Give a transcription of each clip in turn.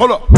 Hold up.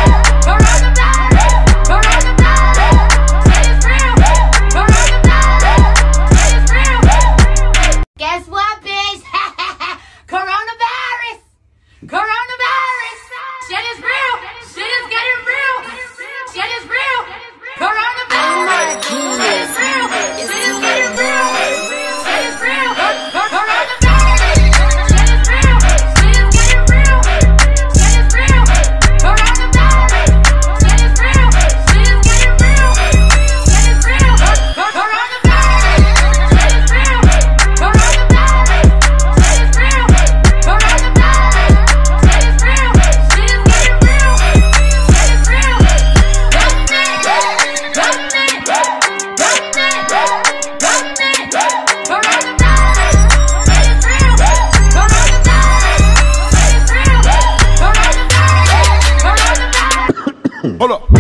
Guess what, bitch? Coronavirus! Coronavirus! Shit is real! Shit is getting real! Shit is real! Coronavirus! Shit is real! Shit is getting real! Shit is real! Coronavirus! Shit is real! Shit is getting real! Shit is real! Coronavirus! Shit is real! Shit is getting real! Shit is real! Coronavirus! Shit is real! Coronavirus! Shit is real! Coronavirus! Shit is real! Shit is getting real! Shit is real! Hold up.